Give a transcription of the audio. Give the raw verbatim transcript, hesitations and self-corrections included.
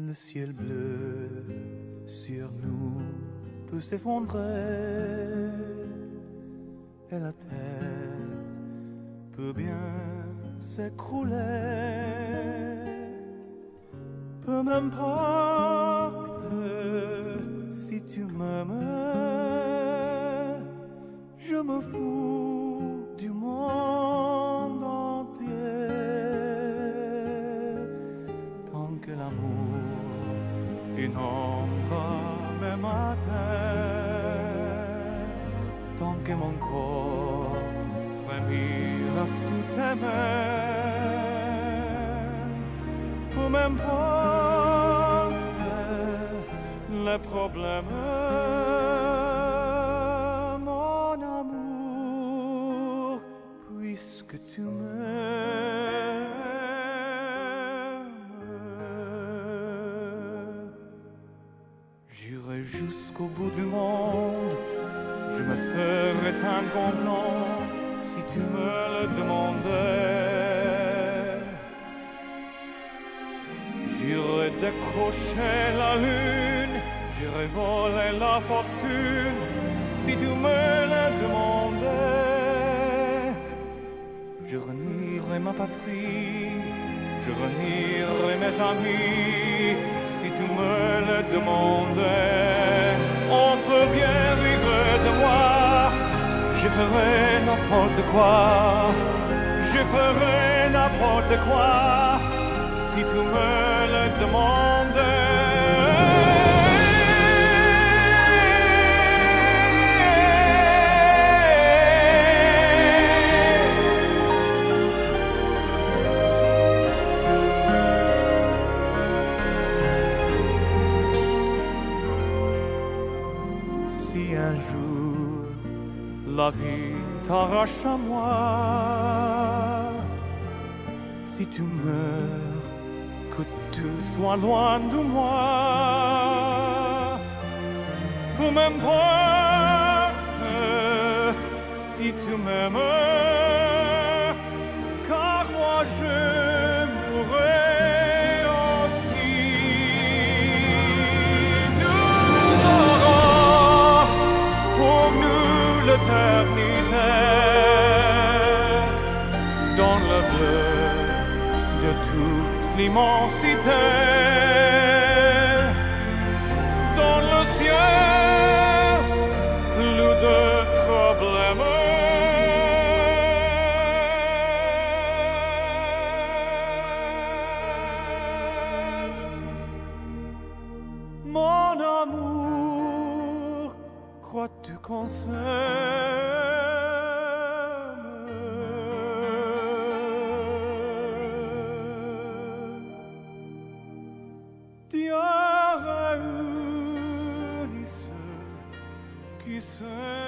Le ciel bleu sur nous peut s'effondrer et la terre peut bien s'écrouler. Peu m'importe si tu m'aimes, je me fous du monde entier. Tant que l'amour inondera mes matins, tant que mon corps frémira sous tes mains, peu m'importe les problèmes, mon amour, puisque tu m'aimes. J'irai jusqu'au bout du monde, je me ferai teindre en blanc si tu me le demandais. J'irai décrocher la lune, j'irai voler la fortune si tu me le demandais. Je renierai ma patrie, je renierai mes amis si tu me le demandais. On peut bien rire de moi, je ferai n'importe quoi, je ferai n'importe quoi si tu me le demandais. Si un jour la vie t'arrache à moi, si tu meurs, que tu sois loin de moi, peu m'importe si tu m'aimes, car moi je mourrai aussi. Nous aurons pour nous l'éternité dans le bleu de toute l'immensité, dans le ciel, plus de problèmes. Mon amour, crois-tu qu'on s'aime? Dieu réunit ceux qui s'aiment.